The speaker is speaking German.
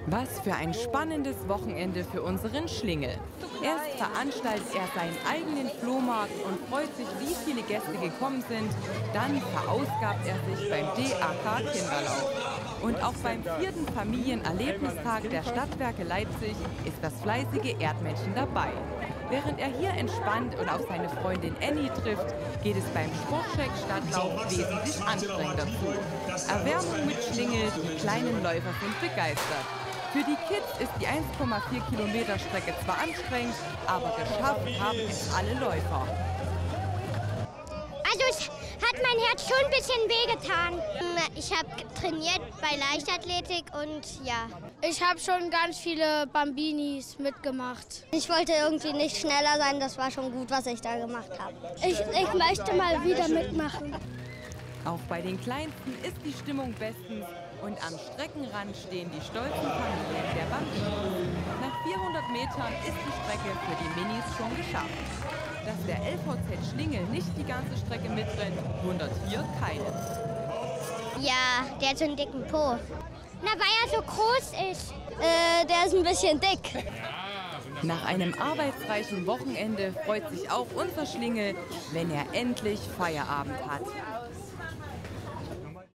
Was für ein spannendes Wochenende für unseren Schlingel. Erst veranstaltet er seinen eigenen Flohmarkt und freut sich, wie viele Gäste gekommen sind. Dann verausgabt er sich beim DAK Kinderlauf. Und auch beim 4. Familienerlebnistag der Stadtwerke Leipzig ist das fleißige Erdmännchen dabei. Während er hier entspannt und auf seine Freundin Annie trifft, geht es beim Sportcheck Stadtlauf wesentlich anstrengender zu. Erwärmung mit Schlingel, die kleinen Läufer sind begeistert. Für die Kids ist die 1,4 Kilometer Strecke zwar anstrengend, aber geschafft haben es alle Läufer. Also es hat mein Herz schon ein bisschen wehgetan. Ich habe trainiert bei Leichtathletik und ja. Ich habe schon ganz viele Bambinis mitgemacht. Ich wollte irgendwie nicht schneller sein, das war schon gut, was ich da gemacht habe. Ich möchte mal wieder mitmachen. Auch bei den Kleinsten ist die Stimmung bestens und am Streckenrand stehen die stolzen Familien der Bambinis. Nach 400 Metern ist die Strecke für die Minis schon geschafft. Dass der LVZ Schlingel nicht die ganze Strecke mitrennt, wundert hier keinen. Ja, der hat so einen dicken Po. Na, weil er so groß ist. Der ist ein bisschen dick. Nach einem arbeitsreichen Wochenende freut sich auch unser Schlingel, wenn er endlich Feierabend hat.